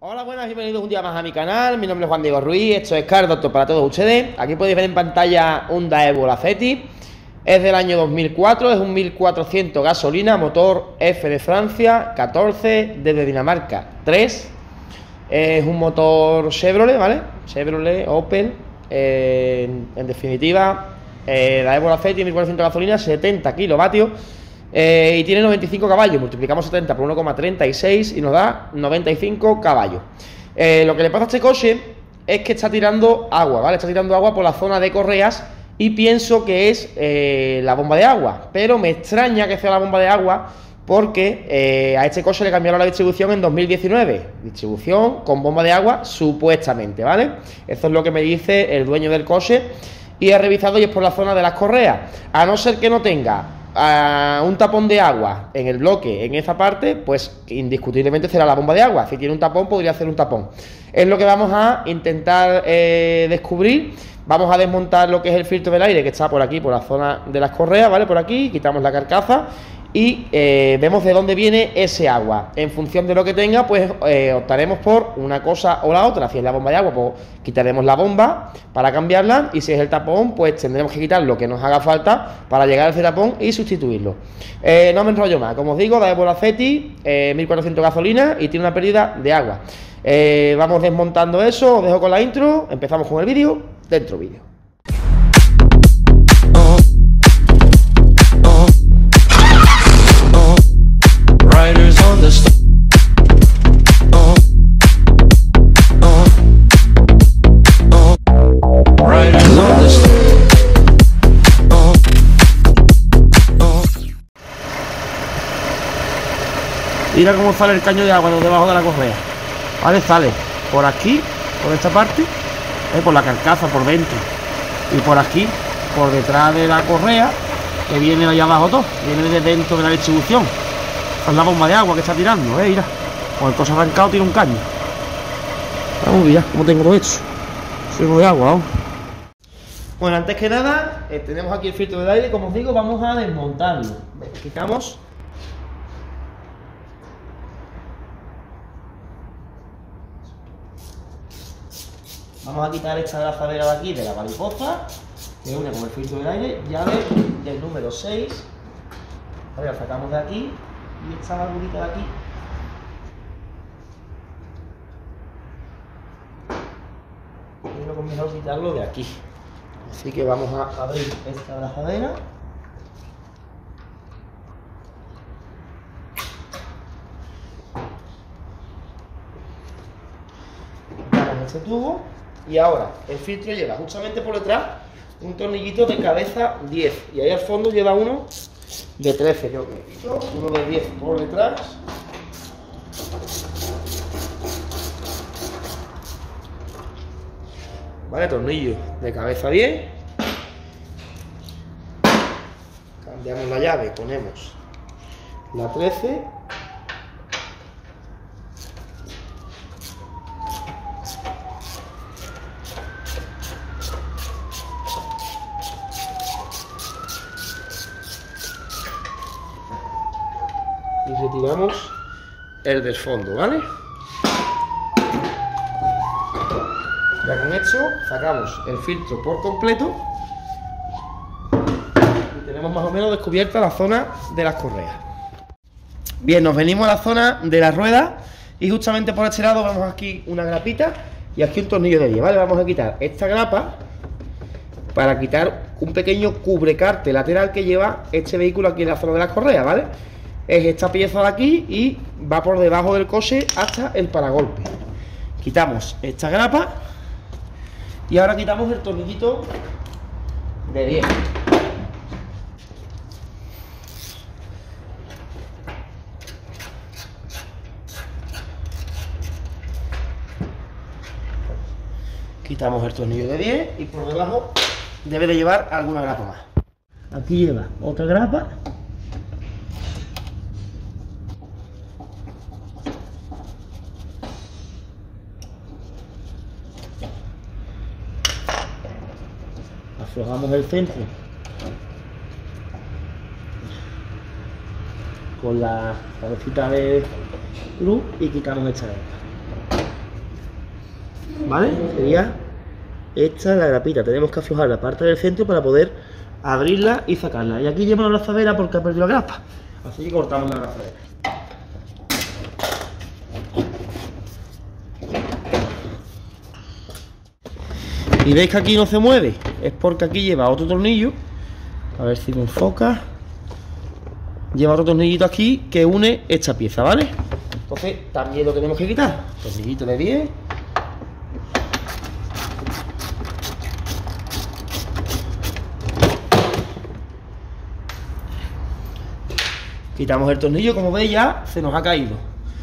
Hola, buenas, bienvenidos un día más a mi canal. Mi nombre es Juan Diego Ruiz, esto es Car Doctor para todos ustedes. Aquí podéis ver en pantalla un Daewoo Lacetti. Es del año 2004, es un 1400 gasolina, motor F de Francia, 14 desde Dinamarca 3. Es un motor Chevrolet, ¿vale? Chevrolet, Opel, en definitiva, Daewoo Lacetti 1400 gasolina, 70 kilovatios. Y tiene 95 caballos, multiplicamos 70 por 1,36 y nos da 95 caballos. Lo que le pasa a este coche es que está tirando agua, ¿vale? Está tirando agua por la zona de correas y pienso que es la bomba de agua, pero me extraña que sea la bomba de agua porque a este coche le cambiaron la distribución en 2019, distribución con bomba de agua supuestamente, ¿vale? Eso es lo que me dice el dueño del coche y he revisado y es por la zona de las correas, a no ser que no tenga un tapón de agua en el bloque, en esa parte, pues indiscutiblemente será la bomba de agua. Si tiene un tapón, podría ser un tapón. Es lo que vamos a intentar descubrir. Vamos a desmontar lo que es el filtro del aire que está por aquí, por la zona de las correas, ¿vale? Por aquí, quitamos la carcasa y vemos de dónde viene ese agua. En función de lo que tenga, pues optaremos por una cosa o la otra. Si es la bomba de agua, pues quitaremos la bomba para cambiarla, y si es el tapón, pues tendremos que quitar lo que nos haga falta para llegar a ese tapón y sustituirlo. No me enrollo más, como os digo, Daewoo Lacetti, 1400 gasolina y tiene una pérdida de agua. Vamos desmontando eso, os dejo con la intro, empezamos con el vídeo, dentro vídeo. Mira cómo sale el caño de agua debajo de la correa. Vale, sale por aquí, por esta parte, por la carcasa, por dentro, y por aquí, por detrás de la correa, que viene allá abajo todo, viene de dentro de la distribución. Es la bomba de agua que está tirando, mira. Con el coche arrancado tira un caño. Vamos, mira cómo tengo todo hecho. Lleno de agua, vamos. Bueno, antes que nada, tenemos aquí el filtro del aire, como os digo, vamos a desmontarlo. Quitamos. Vamos a quitar esta abrazadera de aquí, de la mariposa, que une con el filtro del aire, llave del número 6. A ver, la sacamos de aquí y esta valvulita de aquí. Es lo que es mejor quitarlo de aquí. Así que vamos a abrir esta abrazadera. Quitamos este tubo. Y ahora, el filtro lleva justamente por detrás un tornillito de cabeza 10. Y ahí al fondo lleva uno de 13. Yo me quito uno de 10 por detrás. Vale, tornillo de cabeza 10. Cambiamos la llave, ponemos la 13. Y retiramos el del fondo, ¿vale? Ya con esto sacamos el filtro por completo y tenemos más o menos descubierta la zona de las correas. Bien, nos venimos a la zona de las ruedas y justamente por este lado vemos aquí una grapita y aquí un tornillo de 10, ¿vale? Vamos a quitar esta grapa para quitar un pequeño cubrecarte lateral que lleva este vehículo aquí en la zona de las correas, ¿vale? Es esta pieza de aquí y va por debajo del coche hasta el paragolpe. Quitamos esta grapa y ahora quitamos el tornillito de 10. Quitamos el tornillo de 10 y por debajo debe de llevar alguna grapa más. Aquí lleva otra grapa. Aflojamos el centro con la cabecita de luz y quitamos esta grapa. ¿vale? Sería esta la grapita. Tenemos que aflojar la parte del centro para poder abrirla y sacarla. Y aquí lleva la abrazadera porque ha perdido la grapa. Así que cortamos la abrazadera. Y veis que aquí no se mueve, es porque aquí lleva otro tornillo. A ver si me enfoca. Lleva otro tornillito aquí que une esta pieza, ¿vale? Entonces también lo tenemos que quitar. Tornillito de 10. Quitamos el tornillo, como veis ya se nos ha caído.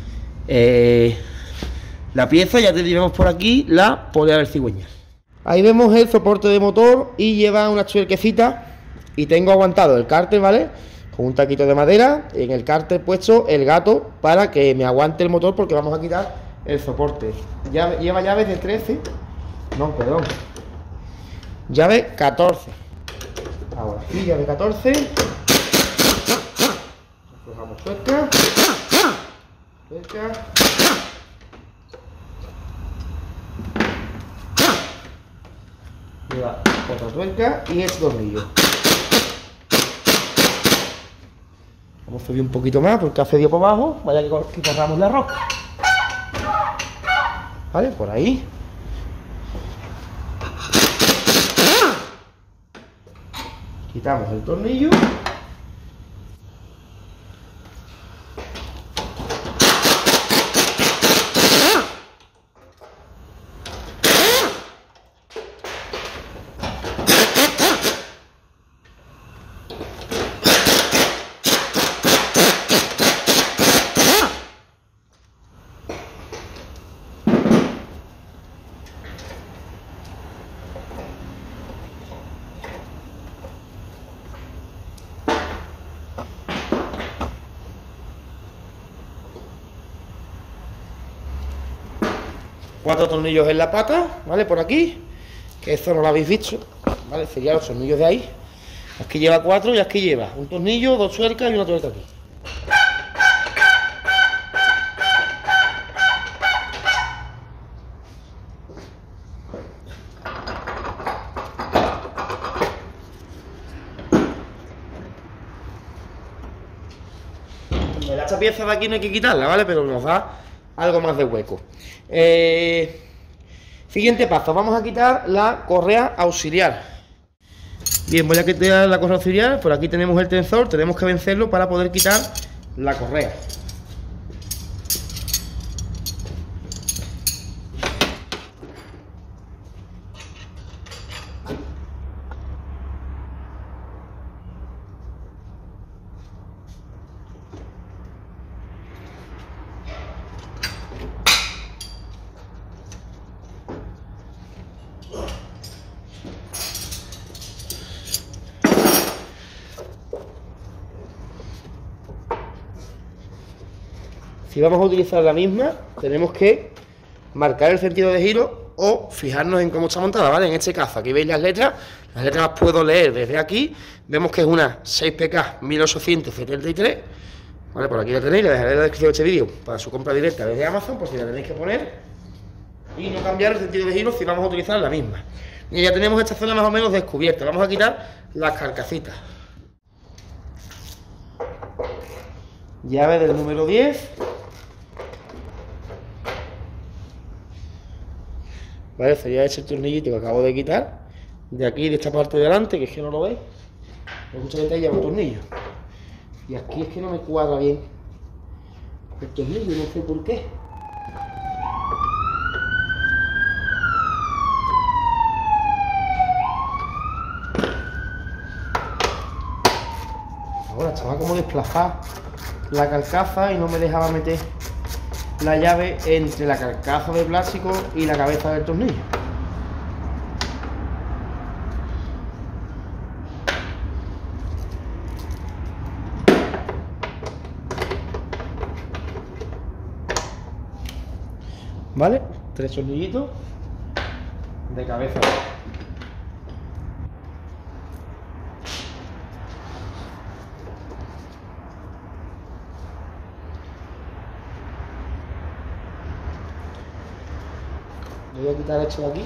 La pieza ya tenemos por aquí la polea del cigüeñal. Ahí vemos el soporte de motor y lleva una tuerquecita y tengo aguantado el cárter, ¿vale? Con un taquito de madera, en el cárter puesto el gato para que me aguante el motor porque vamos a quitar el soporte. Lleva llaves de 13, no, perdón, llave 14. Ahora sí, llave 14. Aflojamos tuerca. Lleva otra tuerca y este tornillo. Vamos a subir un poquito más porque hace dio por abajo. Vaya que corramos la roca. Vale, por ahí. Quitamos el tornillo. Cuatro tornillos en la pata, ¿vale? Por aquí, que esto no lo habéis visto, ¿vale? Serían los tornillos de ahí. Aquí lleva 4 y aquí lleva un tornillo, 2 tuercas y una tuerca aquí. Esta pieza de aquí no hay que quitarla, ¿vale? Pero nos da algo más de hueco. Siguiente paso, vamos a quitar la correa auxiliar. Bien, voy a quitar la correa auxiliar. Por aquí tenemos el tensor, tenemos que vencerlo para poder quitar la correa. Si vamos a utilizar la misma, tenemos que marcar el sentido de giro o fijarnos en cómo está montada, ¿vale? En este caso, aquí veis las letras las puedo leer desde aquí, vemos que es una 6PK 1873, ¿vale? Por aquí la tenéis, le dejaré en la descripción de este vídeo para su compra directa desde Amazon, por si la tenéis que poner, y no cambiar el sentido de giro si vamos a utilizar la misma. Y ya tenemos esta zona más o menos descubierta, vamos a quitar las carcasitas. Llave del número 10. Vale, sería ese tornillito que acabo de quitar de aquí, de esta parte de delante, que es que no lo veis. Mucha gente lleva un tornillo y aquí es que no me cuadra bien el tornillo, no sé por qué. Ahora estaba como desplazada la carcasa y no me dejaba meter la llave entre la carcasa de plástico y la cabeza del tornillo. ¿Vale? 3 tornillitos de cabeza. Voy a quitar esto de aquí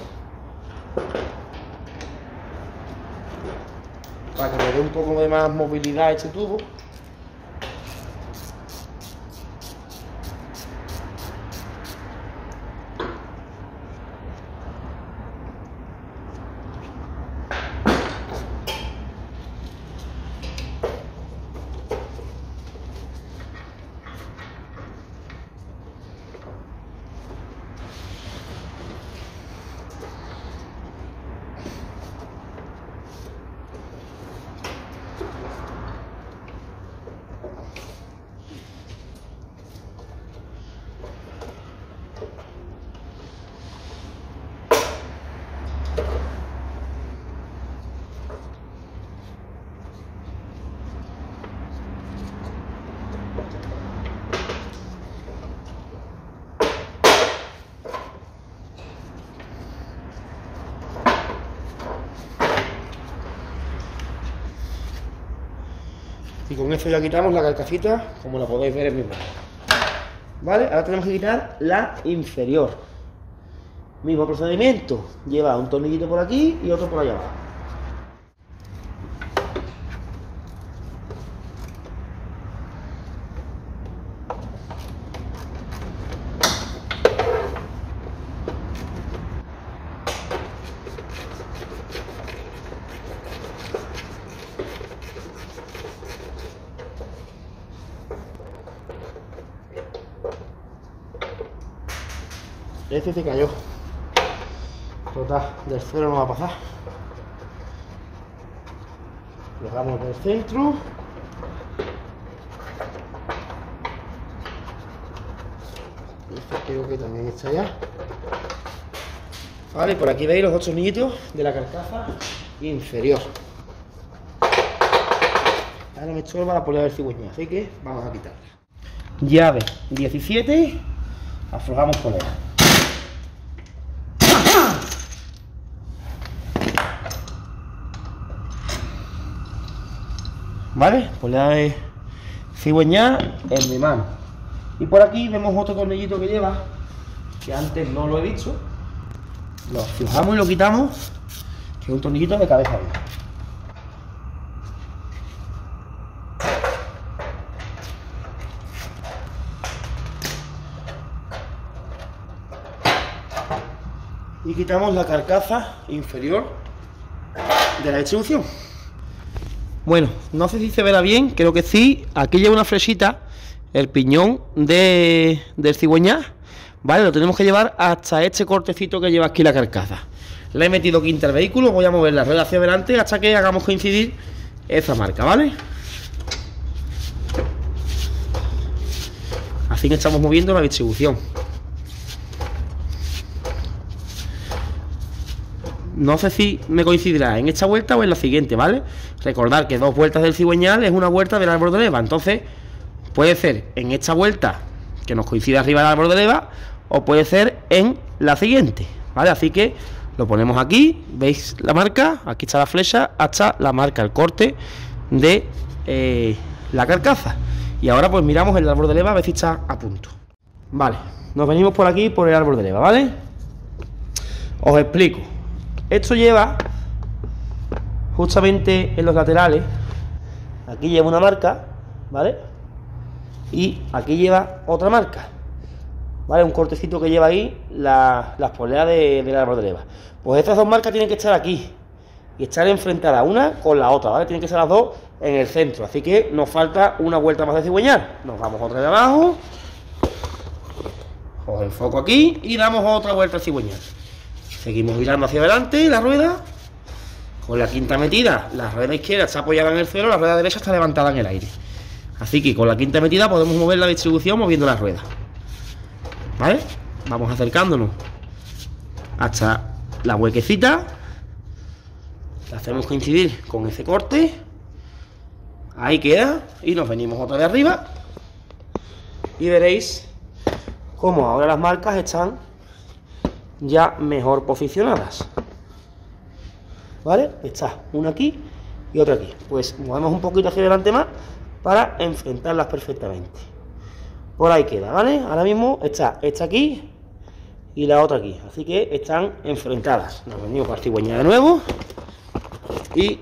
para que me dé un poco de más movilidad a este tubo. Y con esto ya quitamos la carcasita, como la podéis ver en mi mano. ¿Vale? Ahora tenemos que quitar la inferior. Mismo procedimiento. Lleva un tornillito por aquí y otro por allá abajo. Este se cayó. Total, del suelo no va a pasar. Lo dejamos en el centro. Este creo que también está ya. Vale, por aquí veis los 8 tornillitos de la carcasa inferior. Ahora me estorba la polea del cigüeñal, así que vamos a quitarla. Llave 17, aflojamos polea. ¿Vale? Polea de cigüeñal en mi mano. Y por aquí vemos otro tornillito que lleva, que antes no lo he visto. Lo aflojamos y lo quitamos, que es un tornillito de cabeza arriba. Y quitamos la carcasa inferior de la distribución. Bueno, no sé si se verá bien, creo que sí. Aquí lleva una flechita, el piñón del cigüeñal. Vale, lo tenemos que llevar hasta este cortecito que lleva aquí la carcasa. Le he metido quinta al vehículo, voy a mover la rueda hacia adelante hasta que hagamos coincidir esa marca, ¿vale? Así que estamos moviendo la distribución. No sé si me coincidirá en esta vuelta o en la siguiente, ¿vale? Recordad que 2 vueltas del cigüeñal es una vuelta del árbol de leva. Entonces, puede ser en esta vuelta que nos coincida arriba del árbol de leva, o puede ser en la siguiente, ¿vale? Así que lo ponemos aquí, veis la marca, aquí está la flecha, hasta la marca, el corte de la carcasa. Y ahora pues miramos el árbol de leva a ver si está a punto. Vale, nos venimos por aquí por el árbol de leva, ¿vale? Os explico. Esto lleva justamente en los laterales, aquí lleva una marca, ¿vale? Y aquí lleva otra marca, ¿vale? Un cortecito que lleva ahí las poleas del árbol de leva. Pues estas 2 marcas tienen que estar aquí y estar enfrentadas una con la otra, ¿vale? Tienen que ser las 2 en el centro, así que nos falta una vuelta más de cigüeñal. Nos vamos otra de abajo, os enfoco aquí y damos otra vuelta al cigüeñal. Seguimos girando hacia adelante la rueda. Con la quinta metida, la rueda izquierda está apoyada en el suelo, la rueda derecha está levantada en el aire. Así que con la quinta metida podemos mover la distribución moviendo la rueda. ¿Vale? Vamos acercándonos hasta la huequecita. La hacemos coincidir con ese corte. Ahí queda. Y nos venimos otra vez arriba. Y veréis cómo ahora las marcas están ya mejor posicionadas. ¿Vale? Está una aquí y otra aquí. Pues movemos un poquito hacia adelante más para enfrentarlas perfectamente. Por ahí queda, ¿vale? Ahora mismo está esta aquí y la otra aquí, así que están enfrentadas. Nos venimos para cigüeña de nuevo y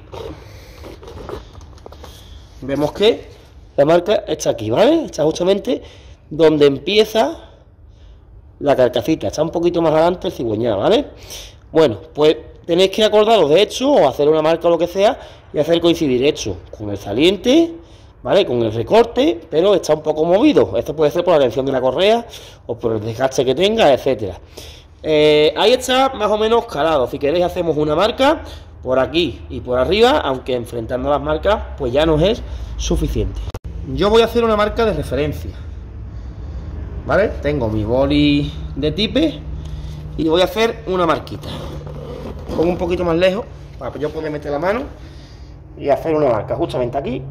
vemos que la marca está aquí, ¿vale? Está justamente donde empieza la carcasita, está un poquito más adelante el cigüeñal, ¿vale? Bueno, pues tenéis que acordaros de esto o hacer una marca o lo que sea y hacer coincidir esto con el saliente, ¿vale? Con el recorte, pero está un poco movido. Esto puede ser por la tensión de la correa o por el desgaste que tenga, etcétera. Ahí está más o menos calado. Si queréis hacemos una marca por aquí y por arriba, aunque enfrentando las marcas pues ya nos es suficiente. Yo voy a hacer una marca de referencia, ¿vale? Tengo mi boli de tipe y voy a hacer una marquita. Pongo un poquito más lejos para yo poder meter la mano y hacer una marca justamente aquí.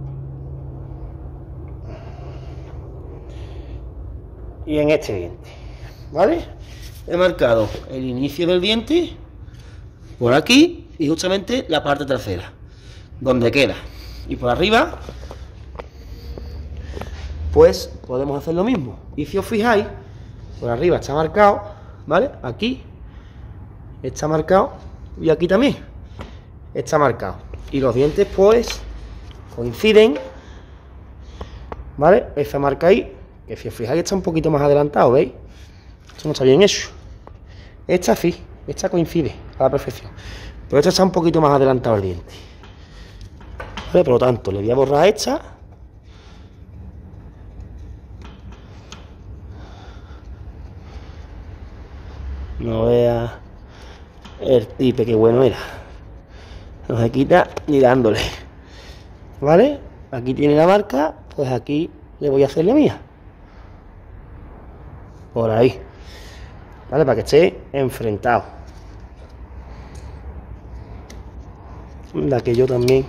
Y en este diente, ¿vale? He marcado el inicio del diente por aquí y justamente la parte trasera, donde queda. Y por arriba, pues podemos hacer lo mismo. Y si os fijáis, por arriba está marcado, ¿vale? Aquí está marcado y aquí también está marcado. Y los dientes pues coinciden, ¿vale? Esa marca ahí, que si os fijáis está un poquito más adelantado, ¿veis? Esto no está bien hecho. Esta sí, esta coincide a la perfección. Pero esta está un poquito más adelantado el diente. ¿Vale? Por lo tanto, le voy a borrar esta. No vea el tipe, qué bueno era. No se quita ni dándole. ¿Vale? Aquí tiene la marca, pues aquí le voy a hacer la mía. Por ahí. ¿Vale? Para que esté enfrentado. La que yo también.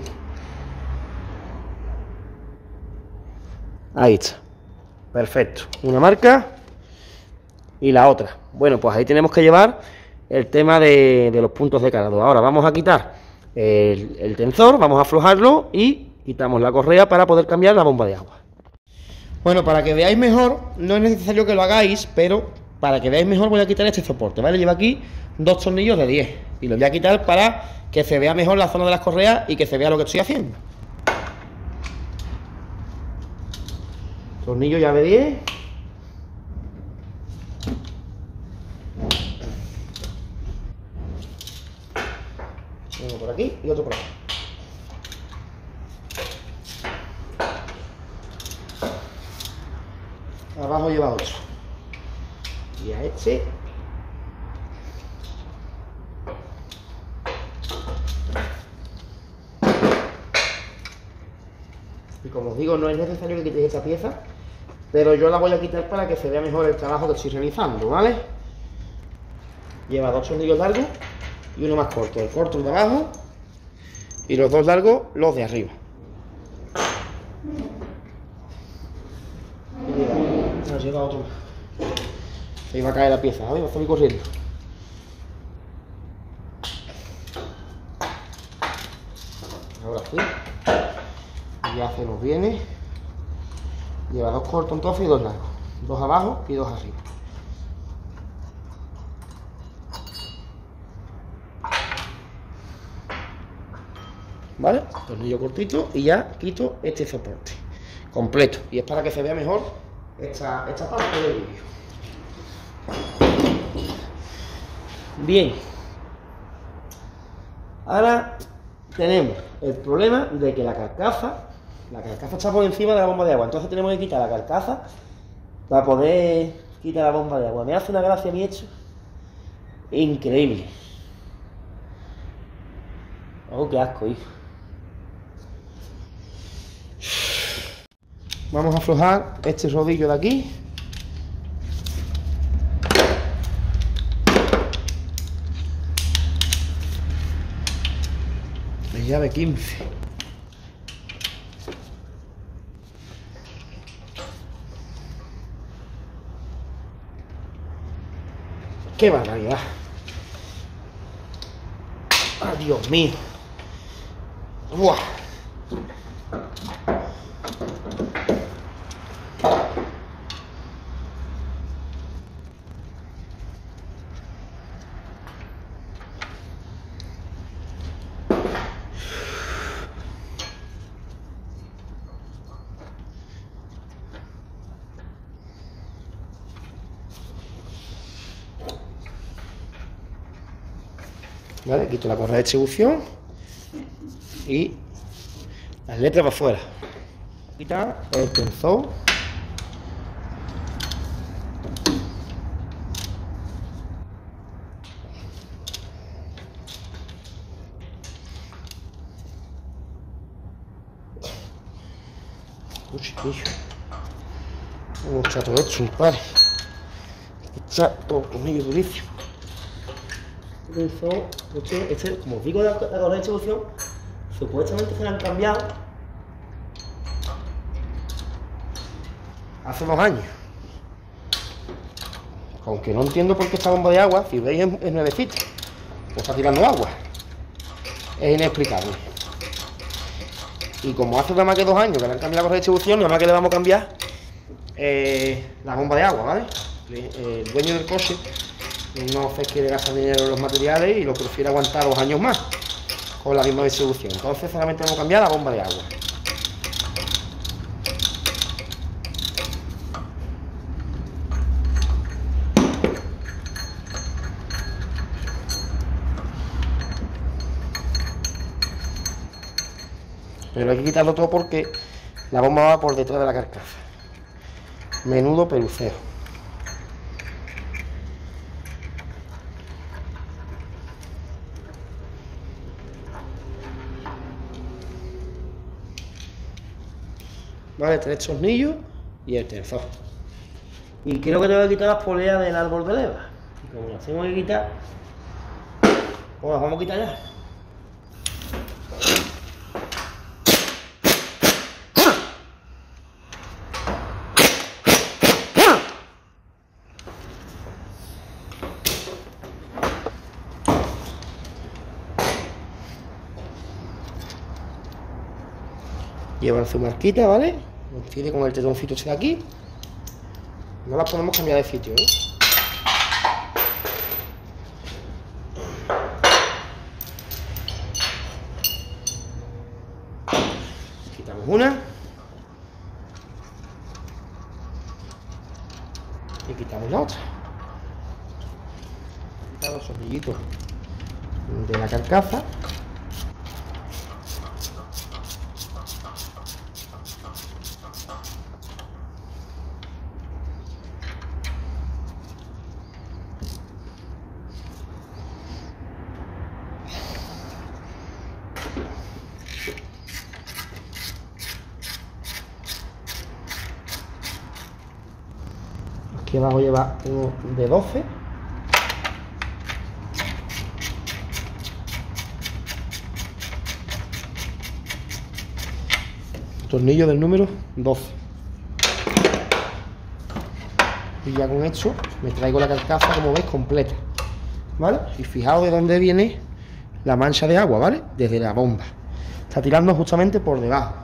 Ahí está. Perfecto. Una marca y la otra. Bueno, pues ahí tenemos que llevar el tema de los puntos de calado. Ahora vamos a quitar el tensor, vamos a aflojarlo y quitamos la correa para poder cambiar la bomba de agua. Bueno, para que veáis mejor, no es necesario que lo hagáis, pero para que veáis mejor voy a quitar este soporte, ¿vale? Lleva aquí dos tornillos de 10 y los voy a quitar para que se vea mejor la zona de las correas y que se vea lo que estoy haciendo. Tornillo llave 10. Uno por aquí y otro por aquí. Abajo lleva otro. Y a este. Y como os digo, no es necesario que quitéis esta pieza, pero yo la voy a quitar para que se vea mejor el trabajo que estoy realizando, ¿vale? Lleva dos tornillos largos y uno más corto. El corto el de abajo y los dos largos los de arriba. Mira, lleva otro. Se iba a caer la pieza, ¿vale? Va a salir corriendo. Ahora sí. Ya se nos viene. Lleva dos cortos entonces y dos largos. Dos abajo y dos arriba. ¿Vale? Tornillo cortito y ya quito este soporte completo. Y es para que se vea mejor esta parte del vídeo. Bien. Ahora tenemos el problema de que la carcasa está por encima de la bomba de agua. Entonces tenemos que quitar la carcasa para poder quitar la bomba de agua. Me hace una gracia a mí esto increíble. Oh, qué asco, hijo. Vamos a aflojar este rodillo de aquí. De llave 15. ¡Qué barbaridad! ¡Ah, Dios mío! ¡Buah! ¿Vale? Quito la correa de distribución y las letras para afuera. Quitar el tensor. Uy, chiquillo. Vamos a echar todo esto, un par. Echar todo el tornillo durísimo. Este, como os digo, la correa de distribución, supuestamente se la han cambiado hace 2 años. Aunque no entiendo por qué esta bomba de agua, si veis, es nuevecita, pues está tirando agua. Es inexplicable. Y como hace nada más que 2 años que le han cambiado la correa de distribución, nada más que le vamos a cambiar la bomba de agua, ¿vale? El dueño del coche no hace que le gasta dinero en los materiales y lo prefiere aguantar 2 años más con la misma distribución. Entonces solamente vamos a cambiar la bomba de agua. Pero hay que quitarlo todo porque la bomba va por detrás de la carcasa. Menudo pelucero. Vale, 3 tornillos y el tensor. Y creo que tengo que quitar las poleas del árbol de leva. Y como las tengo que quitar, pues las vamos a quitar ya. Llevan su marquita, ¿vale? Coincide con el tetoncito este de aquí. No las podemos cambiar de sitio, ¿eh? Quitamos una. Y quitamos la otra. Quitamos los tornillitos de la carcasa. Aquí abajo lleva uno de 12. Tornillo del número 12. Y ya con esto me traigo la carcasa, como veis, completa. ¿Vale? Y fijaos de dónde viene la mancha de agua, ¿vale? Desde la bomba. Está tirando justamente por debajo.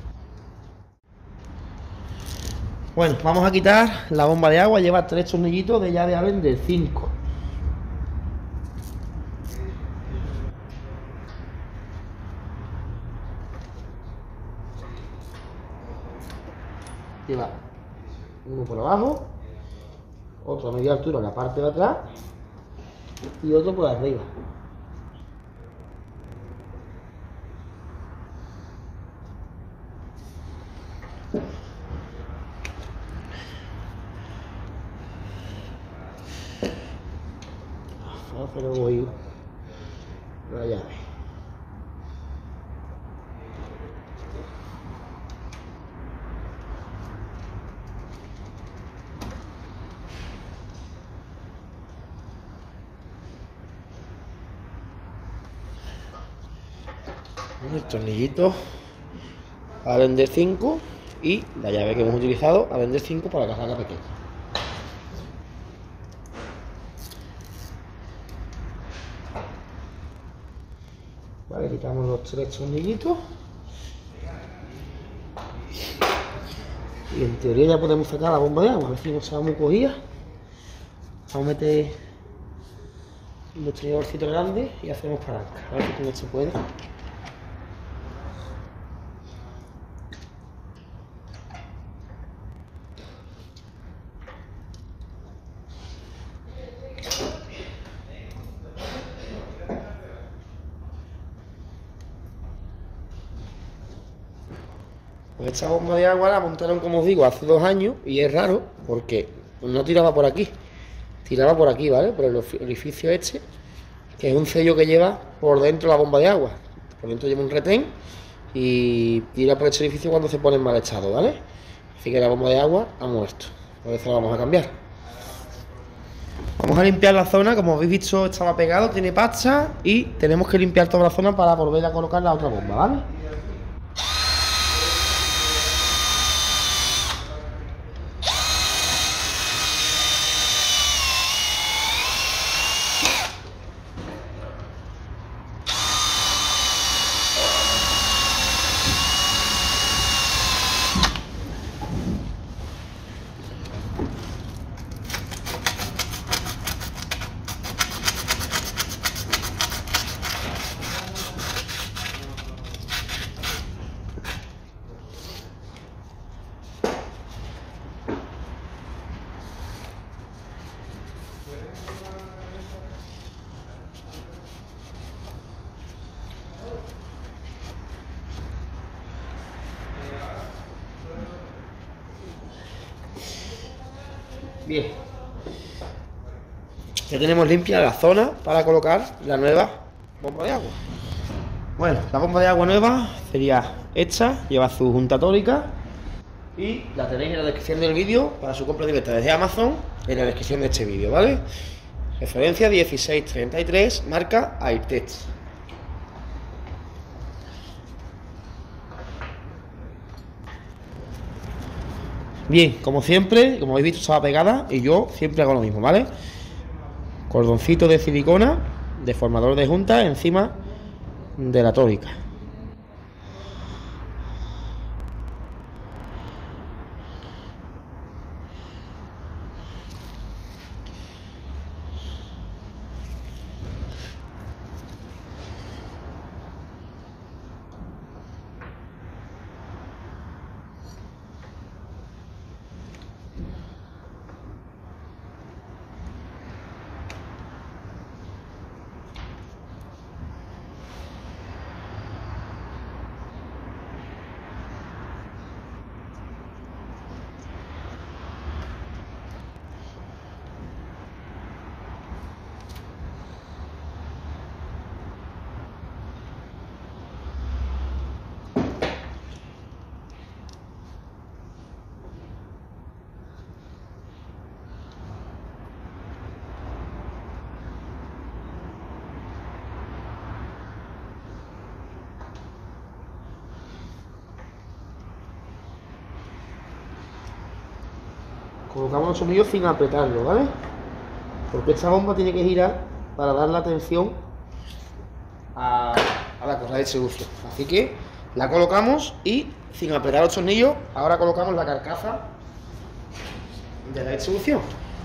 Bueno, vamos a quitar la bomba de agua. Lleva 3 tornillitos de llave Allen de 5. Lleva uno por abajo, otro a media altura en la parte de atrás y otro por arriba. Pero voy la llave. El tornillito Allen de 5 y la llave que hemos utilizado Allen de 5 para la caja pequeña. Vale, quitamos los 3 tornillitos y en teoría ya podemos sacar la bomba de agua. A ver si no se va muy cogida. Vamos a meter un destornilladorcito grande y hacemos palanca. A ver si con esto se puede. Pues esta bomba de agua la montaron, como os digo, hace 2 años y es raro porque no tiraba por aquí, tiraba por aquí, ¿vale? Por el orificio este, que es un sello que lleva por dentro la bomba de agua. Por dentro lleva un retén y tira por este orificio cuando se pone en mal estado, ¿vale? Así que la bomba de agua ha muerto, por eso la vamos a cambiar. Vamos a limpiar la zona, como habéis visto estaba pegado, tiene pasta y tenemos que limpiar toda la zona para volver a colocar la otra bomba, ¿vale? Bien, ya tenemos limpia la zona para colocar la nueva bomba de agua. Bueno, la bomba de agua nueva sería esta, lleva su junta tórica y la tenéis en la descripción del vídeo para su compra directa desde Amazon, en la descripción de este vídeo, ¿vale? Referencia 1633, marca Airtex. Bien, como siempre, como habéis visto estaba pegada y yo siempre hago lo mismo, ¿vale? Cordoncito de silicona, deformador de junta encima de la tórica. Colocamos los tornillos sin apretarlo, ¿vale? Porque esta bomba tiene que girar para dar la tensión a la correa de distribución. Así que la colocamos y sin apretar los tornillos, ahora colocamos la carcasa de la distribución.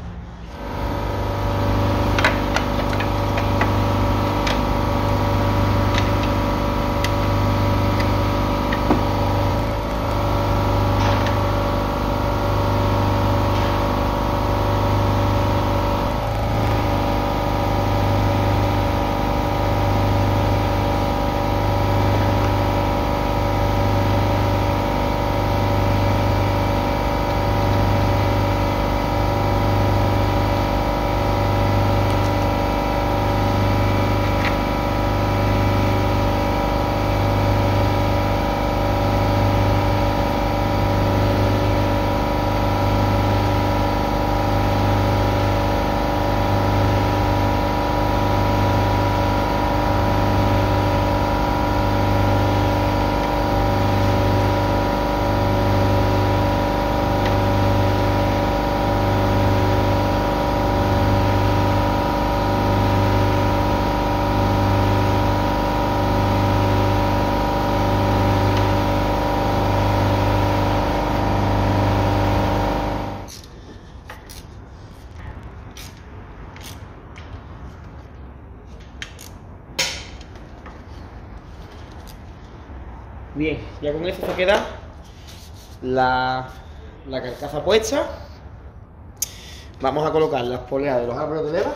Bien, ya con esto se queda la carcasa puesta. Vamos a colocar las poleas de los árboles de leva.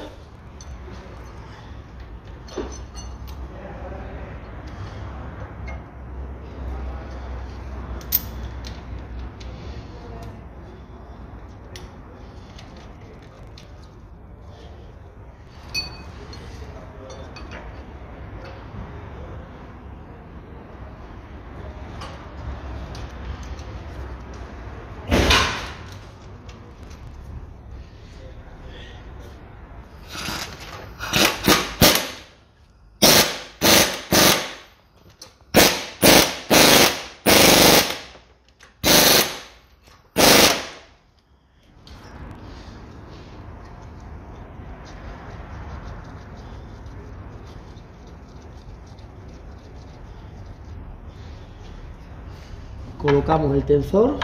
colocamos el tensor.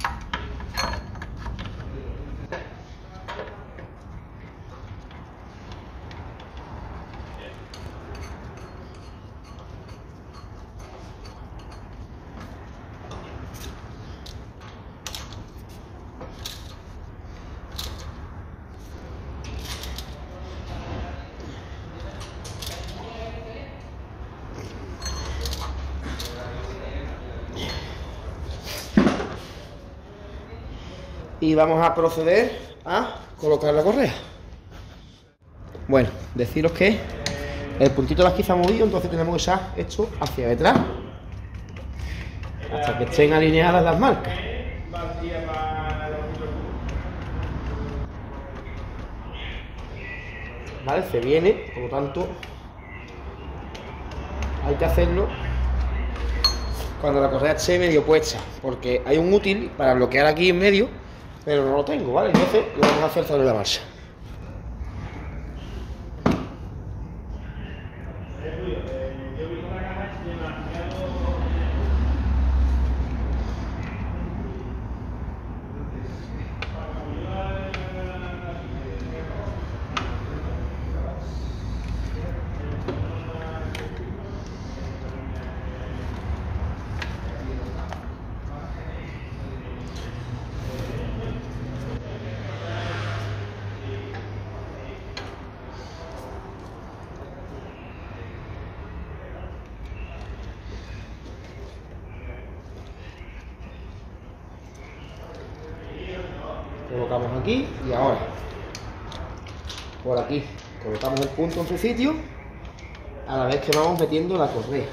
Y vamos a proceder a colocar la correa. Bueno, deciros que el puntito de la esquiza ha movido, entonces tenemos que echar esto hacia detrás hasta que estén alineadas las marcas. Vale, se viene, por lo tanto hay que hacerlo cuando la correa esté medio puesta, porque hay un útil para bloquear aquí en medio, pero no lo tengo, ¿vale? Entonces lo vamos a hacer sobre la marcha. Colocamos aquí y ahora por aquí colocamos el punto en su sitio a la vez que vamos metiendo la correa.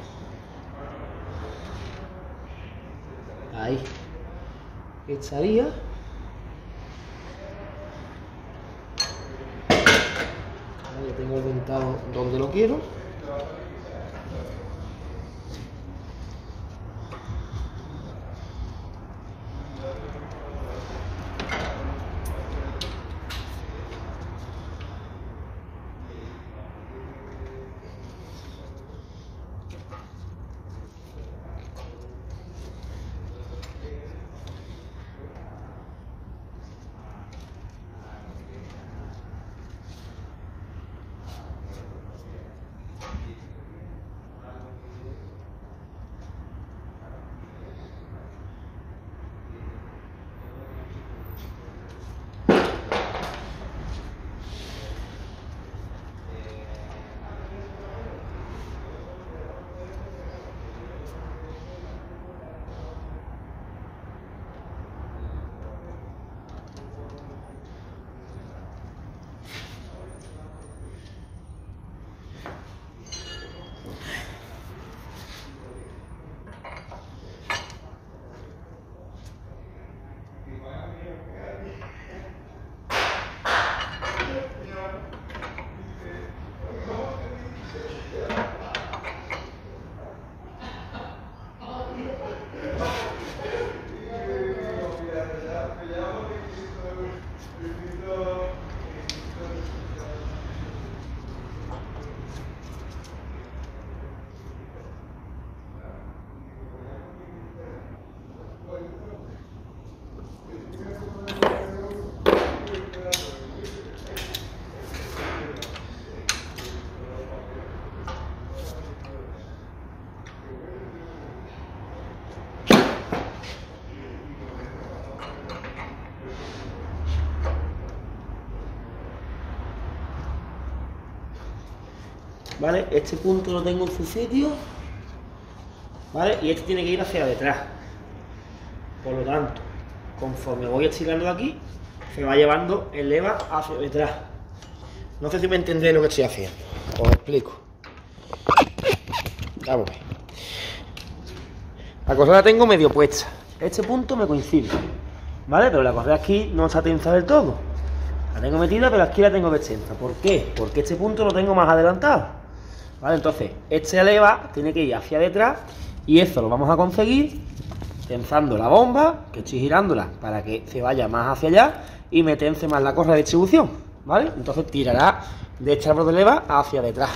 Ahí estaría. Ahí tengo el dentado donde lo quiero. ¿Vale? Este punto lo tengo en su sitio, ¿vale? Y este tiene que ir hacia detrás. Por lo tanto, conforme voy estirando de aquí, se va llevando el leva hacia detrás. No sé si me entendéis lo que estoy haciendo. Os explico. Vamos a ver. La correa la tengo medio puesta. Este punto me coincide, ¿vale? Pero la correa aquí no está tensa del todo. La tengo metida, pero aquí la tengo extensa. ¿Por qué? Porque este punto lo tengo más adelantado, ¿vale? Entonces, este leva tiene que ir hacia detrás y eso lo vamos a conseguir tensando la bomba, que estoy girándola para que se vaya más hacia allá y me tense más la correa de distribución, ¿vale? Entonces tirará de este árbol de leva hacia detrás.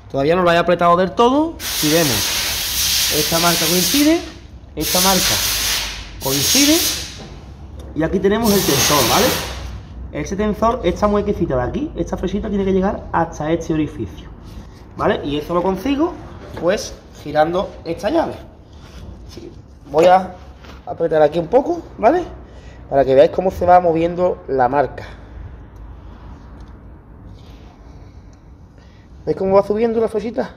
Todavía no lo he apretado del todo. Si vemos, esta marca coincide, esta marca coincide, y aquí tenemos el tensor, ¿vale? Ese tensor, esta muequecita de aquí, esta flechita tiene que llegar hasta este orificio, ¿vale? Y eso lo consigo, pues, girando esta llave. Sí, voy a apretar aquí un poco, ¿vale? Para que veáis cómo se va moviendo la marca. ¿Veis cómo va subiendo la flechita?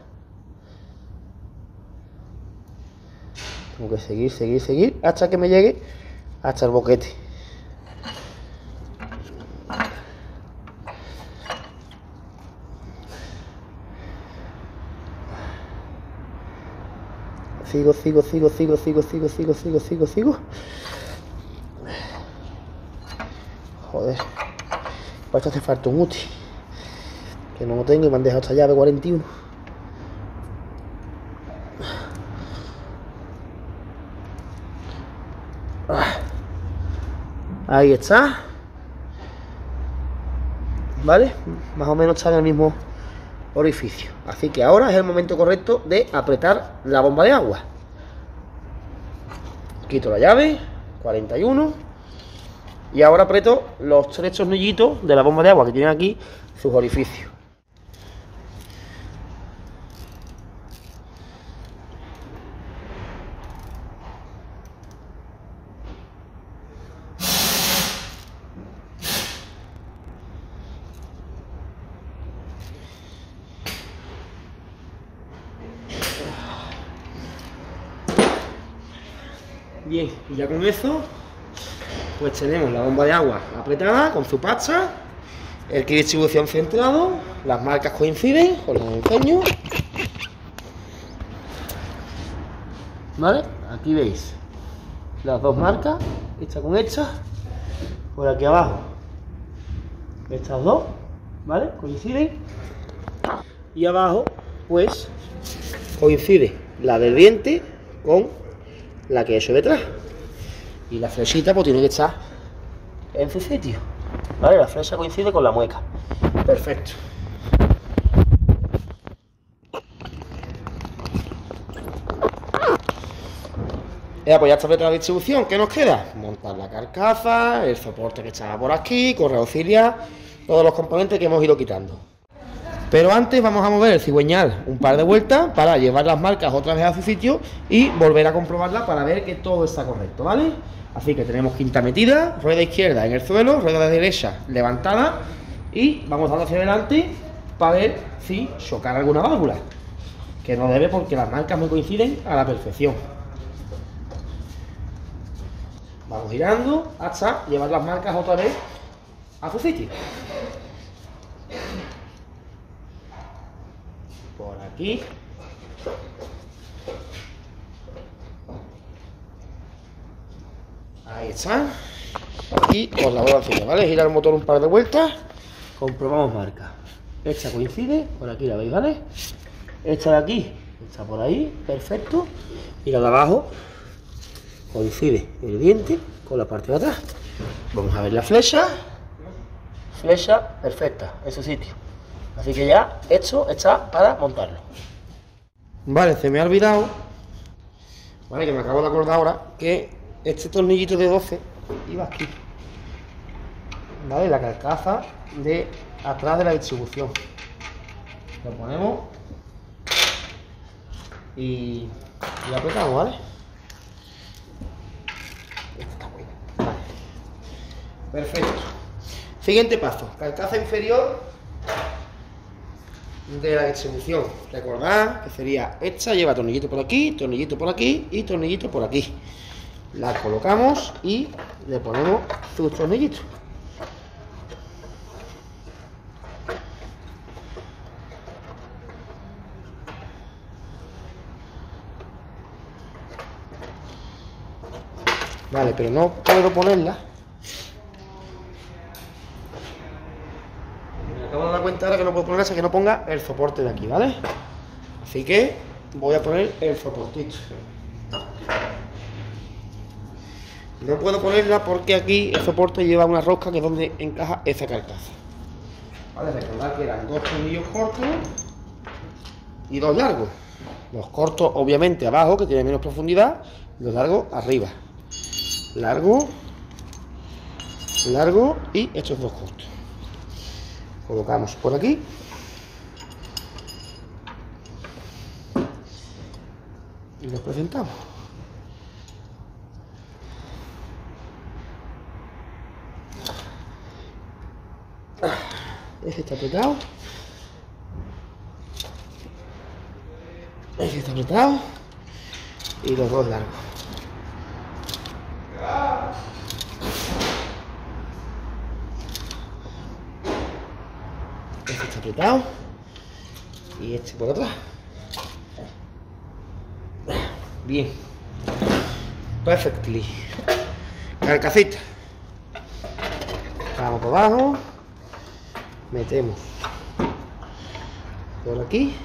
Tengo que seguir hasta que me llegue hasta el boquete. Sigo. Joder, para esto hace falta un útil, que no lo tengo y me han dejado esta llave 41. Ahí está. ¿Vale? Más o menos está en el mismo orificio. Así que ahora es el momento correcto de apretar la bomba de agua. Quito la llave, 41. Y ahora aprieto los 3 tornillitos de la bomba de agua que tienen aquí sus orificios. Bien, y ya con eso, pues tenemos la bomba de agua apretada con su pasta, el kit de distribución centrado, las marcas coinciden, os las enseño. ¿Vale? Aquí veis las dos marcas, esta con esta, por aquí abajo, estas dos, ¿vale? Coinciden. Y abajo, pues, coincide la del diente con la que he hecho detrás, y la flechita pues tiene que estar en su sitio, ¿vale? La flecha coincide con la mueca. Perfecto. Pues ya está apretada la distribución. ¿Qué nos queda? Montar la carcasa, el soporte que estaba por aquí, correa auxiliar, todos los componentes que hemos ido quitando. Pero antes vamos a mover el cigüeñal un par de vueltas para llevar las marcas otra vez a su sitio y volver a comprobarla para ver que todo está correcto, ¿vale? Así que tenemos quinta metida, rueda izquierda en el suelo, rueda derecha levantada, y vamos dando hacia adelante para ver si chocar alguna válvula, que no debe porque las marcas me coinciden a la perfección. Vamos girando hasta llevar las marcas otra vez a su sitio. Por aquí. Ahí está. Y os la vuelvo a enseñar, ¿vale? Girar el motor un par de vueltas. Comprobamos marca. Esta coincide, por aquí la veis, ¿vale? Esta de aquí está por ahí, perfecto. Y la de abajo coincide el diente con la parte de atrás. Vamos a ver la flecha. Flecha perfecta en su sitio. Así que ya esto está para montarlo. Vale, se me ha olvidado, vale, que me acabo de acordar ahora, que este tornillito de 12 iba aquí, vale, la carcasa de atrás de la distribución. Lo ponemos y apretamos, ¿vale? Esto está bueno. Vale. Perfecto. Siguiente paso, carcasa inferior de la distribución. Recordad que sería esta, lleva tornillito por aquí y tornillito por aquí. La colocamos y le ponemos sus tornillitos. Vale, pero no puedo ponerla. Me acabo de dar cuenta ahora que no puedo ponerla hasta que no ponga el soporte de aquí, ¿vale? Así que voy a poner el soportito. No puedo ponerla porque aquí el soporte lleva una rosca que es donde encaja esa carcasa. Vale, recordad que eran dos tornillos cortos. y dos largos. Los cortos, obviamente, abajo, que tiene menos profundidad, y los largos arriba. Largo, largo y estos dos cortos. Colocamos por aquí. Y los presentamos. Este está apretado. Este está apretado. Y los dos largos. Este está apretado. Y este por atrás. Bien. Perfectly. Carcasita. Vamos por abajo. Metemos por aquí.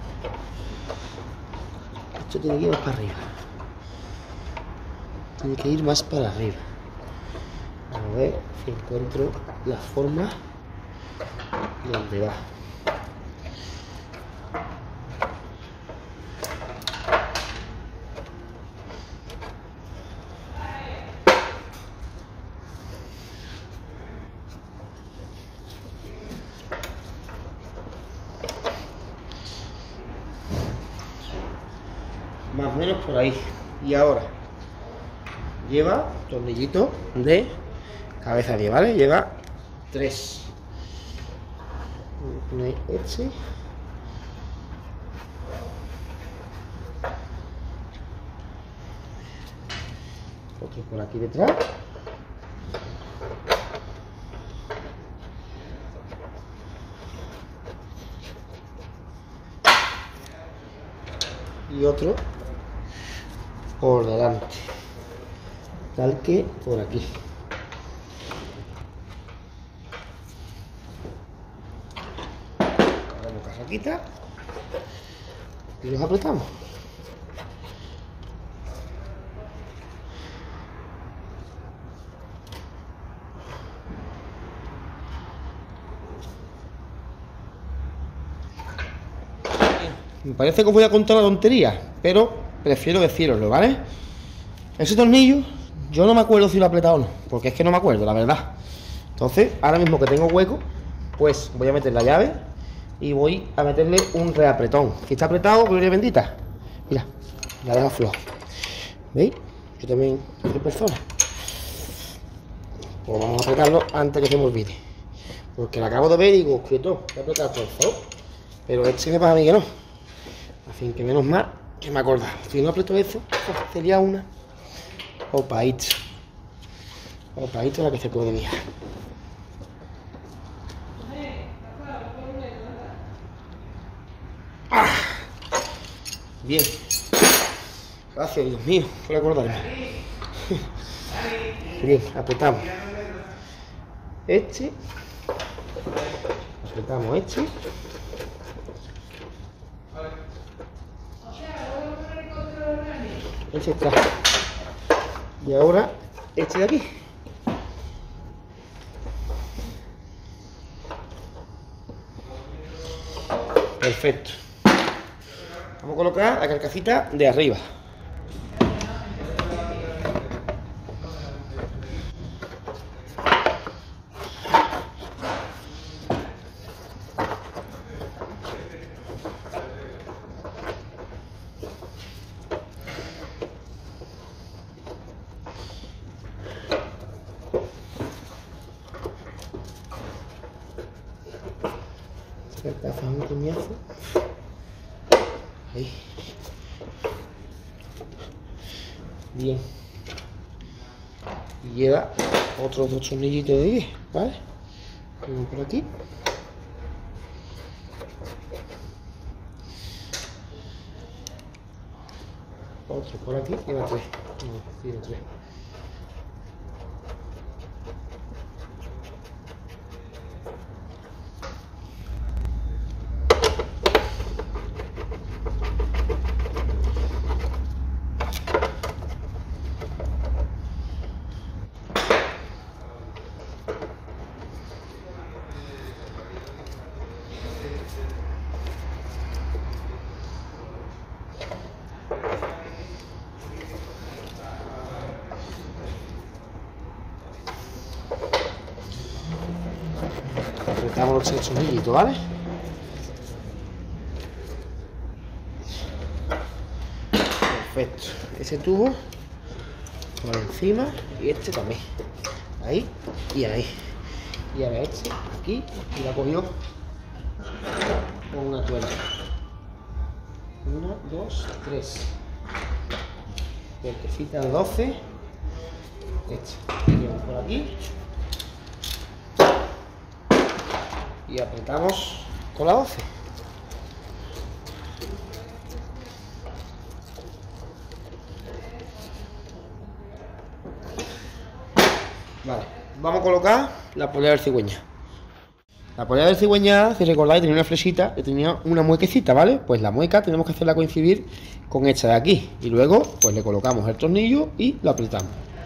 Esto tiene que ir más para arriba. Tiene que ir más para arriba. A ver si encuentro la forma donde va. Más o menos por ahí. Y ahora lleva tornillito de cabeza de, ¿vale? Lleva 3. Voy a poner este. Otro por aquí detrás. Y otro por delante, tal que por aquí. Hacemos casaquita y los apretamos. Me parece que os voy a contar la tontería, pero prefiero deciroslo, ¿vale? Ese tornillo, yo no me acuerdo si lo he apretado o no, porque es que no me acuerdo, la verdad. Entonces, ahora mismo que tengo hueco, pues voy a meter la llave y voy a meterle un reapretón. Si está apretado, gloria bendita. Mira, ya deja flojo. ¿Veis? Yo también soy persona. Pues vamos a apretarlo antes que se me olvide. Porque lo acabo de ver y digo, quieto, voy a apretar por favor. Pero este me pasa a mí que no. Así que menos mal que me he acordado. Si no aprieto eso, sería una opaíta. Opaíta la que se puede mirar. ¡Ah! Bien. Gracias, Dios mío, por acordarme. Bien, apretamos. Este. Apretamos este. Este está. Y ahora este de aquí. Perfecto. Vamos a colocar la carcasita de arriba. Carcasa un coñazo. Ahí. Bien. Y lleva otros 2 tornillitos de 10, ¿vale? Uno por aquí. Otro por aquí. Lleva 3. No, tiene 3. apretamos los 3 tornillitos, ¿vale? Perfecto. Ese tubo por encima y este también. Ahí y ahí. Y ahora este aquí y la cogió con una tuerca. 1, 2, 3. Puertecita 12. Este. Por aquí. Y apretamos con la 12. Vale, vamos a colocar la polea del cigüeñal. La polea del cigüeñal, si recordáis, tenía una flechita y tenía una muequecita, ¿vale? Pues la mueca tenemos que hacerla coincidir con esta de aquí. Y luego, pues le colocamos el tornillo y lo apretamos.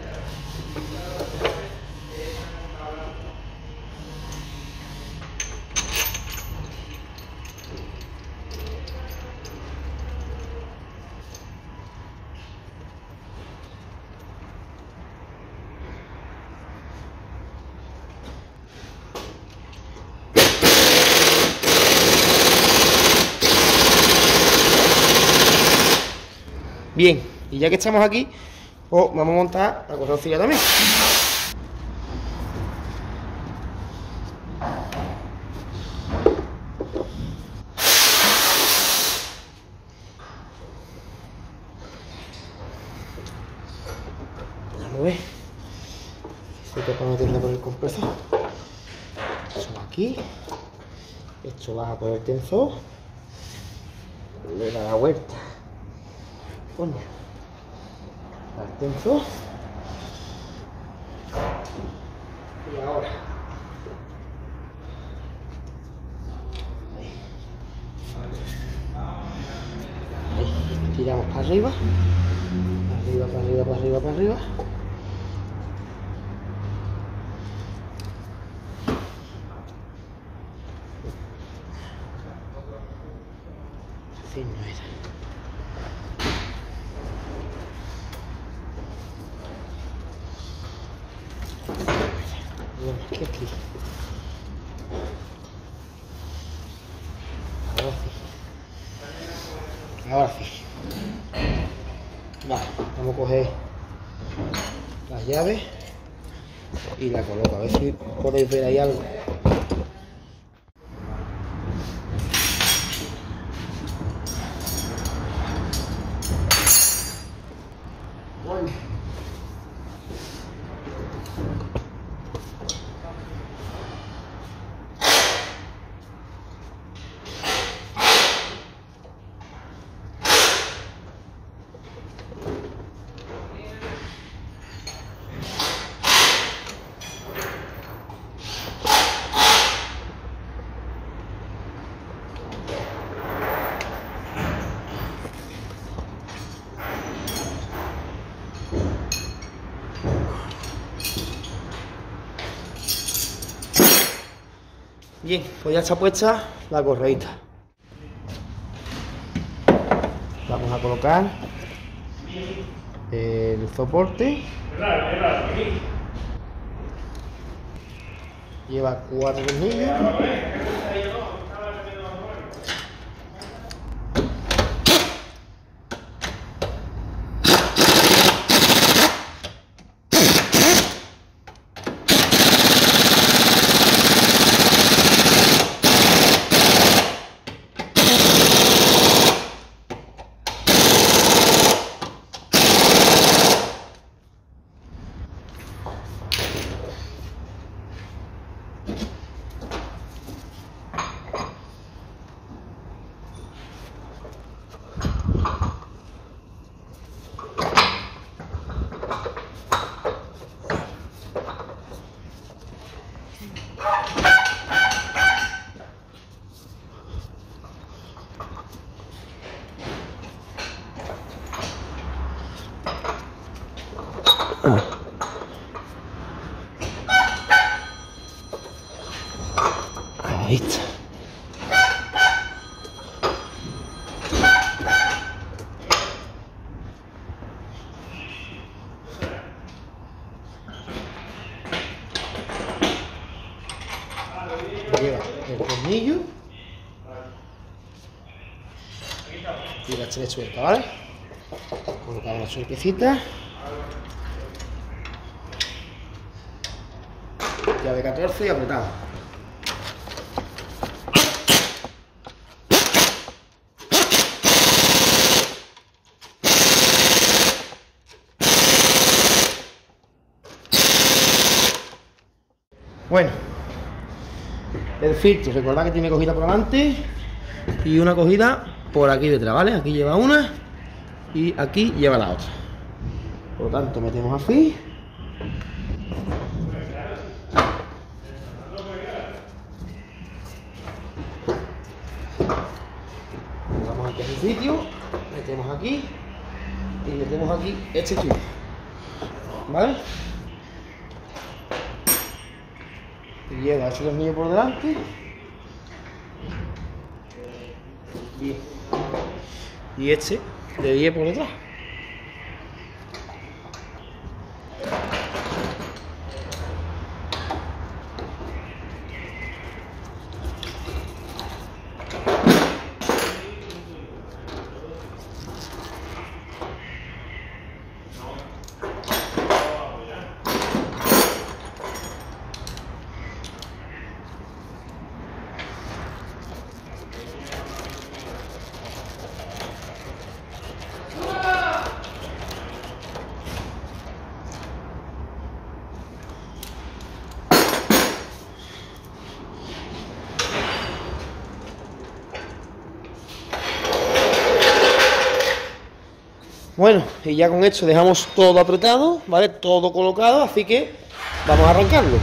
Bien, y ya que estamos aquí, pues vamos a montar la corrocilla también. Vamos a ver. Se toca meterla por el compresor. Esto aquí. Esto baja por el tensor. Le da la vuelta. Coño. Al tensor. Y ahora. Ahí. Tiramos para arriba. Arriba, para arriba, para arriba, para arriba. Así no era. Bueno, ¿qué aquí? Ahora sí. Vale, vamos a coger las llaves y la coloco. A ver si podéis ver ahí algo. Bueno. Bien, pues ya está puesta la correíta. Vamos a colocar el soporte. Lleva 4 tornillos. Ahí está. Lleva el tornillo y la estrella suelta, ¿vale? Colocamos la suertecita, llave 14 y apretamos. Bueno, el filtro, recordad que tiene cogida por delante y una cogida por aquí detrás, ¿vale? Aquí lleva una y aquí lleva la otra. Por lo tanto, metemos así. Vamos aquí a su sitio, metemos aquí y metemos aquí este tubo, ¿vale? Y llega este tornillo por delante. Bien. Y este de 10 por detrás. Bueno, y ya con esto dejamos todo apretado, ¿vale? Todo colocado, así que vamos a arrancarlo.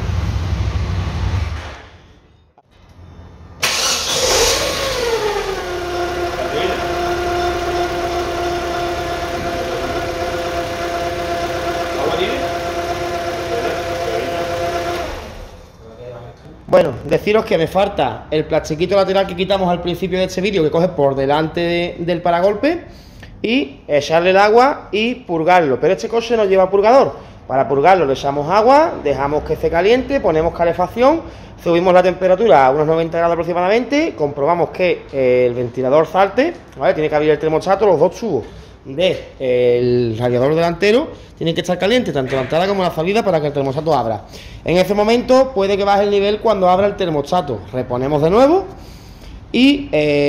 Bueno, deciros que me falta el plastiquito lateral que quitamos al principio de este vídeo, que coge por delante del paragolpe, y echarle el agua y purgarlo, pero este coche no lleva purgador. Para purgarlo le echamos agua, dejamos que esté caliente, ponemos calefacción, subimos la temperatura a unos 90 grados aproximadamente, comprobamos que el ventilador salte, ¿vale? Tiene que abrir el termostato, los dos tubos del radiador delantero tienen que estar calientes, tanto la entrada como la salida, para que el termostato abra. En ese momento puede que baje el nivel cuando abra el termostato, reponemos de nuevo y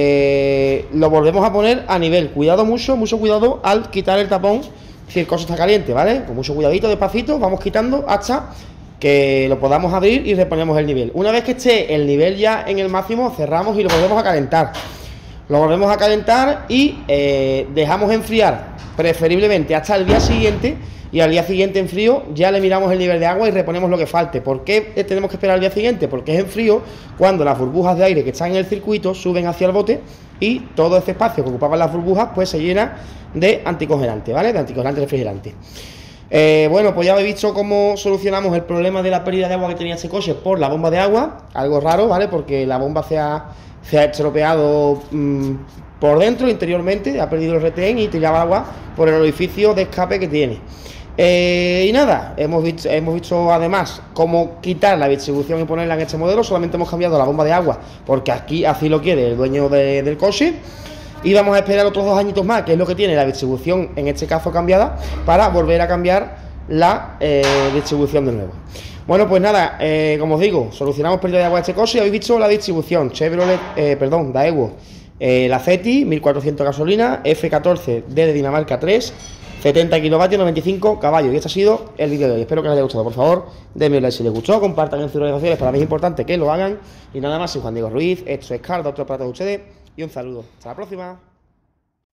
lo volvemos a poner a nivel. Cuidado, mucho cuidado al quitar el tapón si el coche está caliente, ¿vale? Con mucho cuidadito, despacito, vamos quitando hasta que lo podamos abrir y reponemos el nivel. Una vez que esté el nivel ya en el máximo, cerramos y lo volvemos a calentar. Lo volvemos a calentar y dejamos enfriar, preferiblemente hasta el día siguiente, y al día siguiente en frío ya le miramos el nivel de agua y reponemos lo que falte. ¿Por qué tenemos que esperar al día siguiente? Porque es en frío cuando las burbujas de aire que están en el circuito suben hacia el bote y todo ese espacio que ocupaban las burbujas pues se llena de anticongelante, ¿vale? De anticongelante refrigerante. Bueno, pues ya habéis visto cómo solucionamos el problema de la pérdida de agua que tenía este coche por la bomba de agua. Algo raro, ¿vale? Porque la bomba se ha estropeado por dentro, interiormente, ha perdido el retén y tiraba agua por el orificio de escape que tiene. Y nada, hemos visto además cómo quitar la distribución y ponerla en este modelo. Solamente hemos cambiado la bomba de agua porque aquí así lo quiere el dueño del coche. Y vamos a esperar otros 2 añitos más, que es lo que tiene la distribución, en este caso cambiada, para volver a cambiar la distribución de nuevo. Bueno, pues nada, como os digo, solucionamos pérdida de agua de este coche. Habéis visto la distribución Chevrolet, Daewoo, la CETI, 1400 gasolina, F14 de Dinamarca 3, 70 kilovatios, 95 caballos. Y este ha sido el vídeo de hoy. Espero que les haya gustado. Por favor, denme un like si les gustó, compartan en sus redes sociales, para mí es importante que lo hagan. Y nada más, soy Juan Diego Ruiz, esto es Car Doctor para todos ustedes, y un saludo. Hasta la próxima.